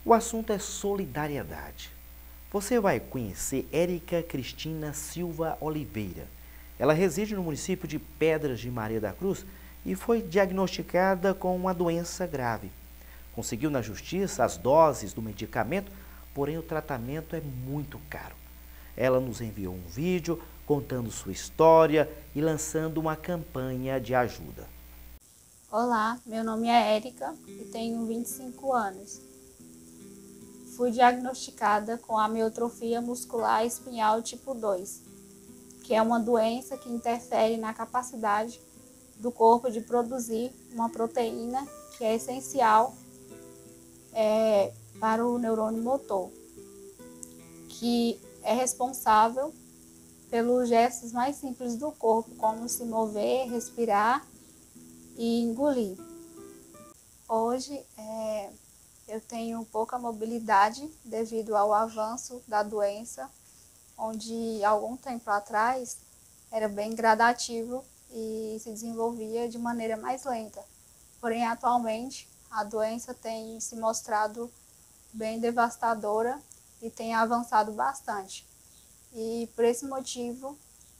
O assunto é solidariedade. Você vai conhecer Érica Cristina Silva Oliveira. Ela reside no município de Pedras de Maria da Cruz e foi diagnosticada com uma doença grave. Conseguiu na justiça as doses do medicamento, porém o tratamento é muito caro. Ela nos enviou um vídeo contando sua história e lançando uma campanha de ajuda. Olá, meu nome é Érica e tenho 25 anos. Fui diagnosticada com amiotrofia muscular espinhal tipo 2, que é uma doença que interfere na capacidade do corpo de produzir uma proteína que é essencial para o neurônio motor, que é responsável pelos gestos mais simples do corpo, como se mover, respirar e engolir. Hoje eu tenho pouca mobilidade devido ao avanço da doença, onde algum tempo atrás era bem gradativo e se desenvolvia de maneira mais lenta. Porém, atualmente, a doença tem se mostrado bem devastadora e tem avançado bastante. E por esse motivo,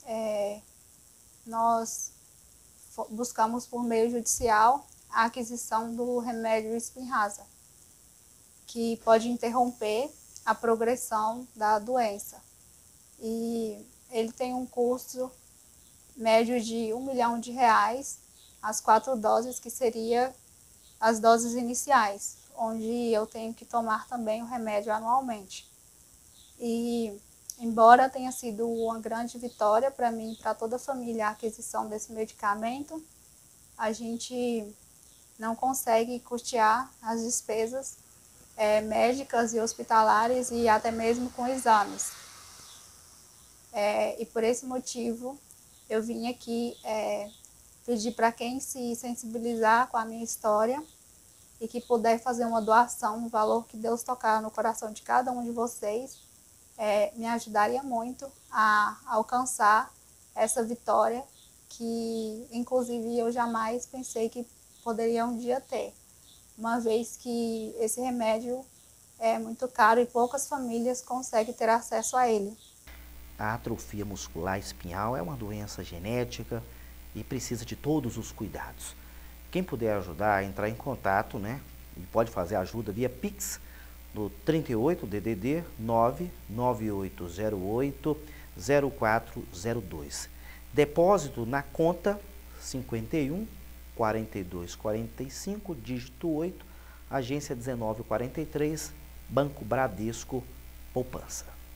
nós buscamos por meio judicial a aquisição do remédio Spinraza, que pode interromper a progressão da doença. E ele tem um custo médio de R$1 milhão, as 4 doses, que seriam as doses iniciais, onde eu tenho que tomar também o remédio anualmente. E embora tenha sido uma grande vitória para mim e para toda a família a aquisição desse medicamento, a gente não consegue custear as despesas médicas e hospitalares e até mesmo com exames. E por esse motivo eu vim aqui pedir para quem se sensibilizar com a minha história e que puder fazer uma doação no valor que Deus tocar no coração de cada um de vocês, me ajudaria muito a alcançar essa vitória que, inclusive, eu jamais pensei que poderia um dia ter, uma vez que esse remédio é muito caro e poucas famílias conseguem ter acesso a ele. A atrofia muscular espinhal é uma doença genética e precisa de todos os cuidados. Quem puder ajudar, entrar em contato, e pode fazer ajuda via Pix no 38 DDD 99808 0402. Depósito na conta 51 42 45, dígito 8, agência 1943, Banco Bradesco, Poupança.